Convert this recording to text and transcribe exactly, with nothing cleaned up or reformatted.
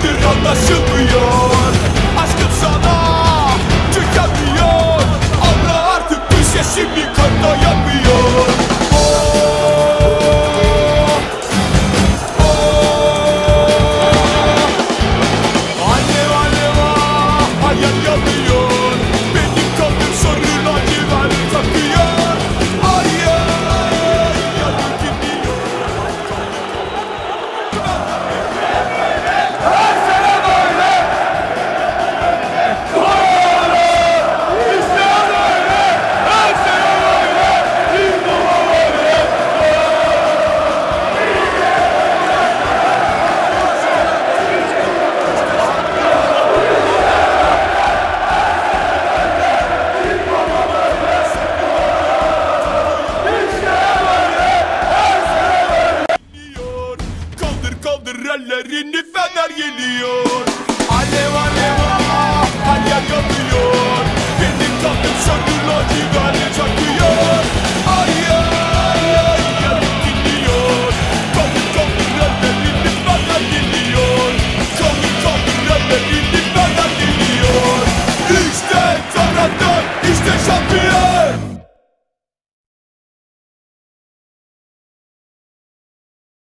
saattir anlaşılmıyor. Aşkım sana tükenmiyor. Anla artık bir sesimi kanlayamıyor. Oh, oh. Alev alev ah, hayal yanıyor. Benim kalbim sarı lacivert takıyor. Ay ay yanıp gidiyor. Kaldır kaldır ellerini, fener geliyor. Alev alev ah, her yer yanıyor. Benim kalbim sarı lacivert çakıyor. Ay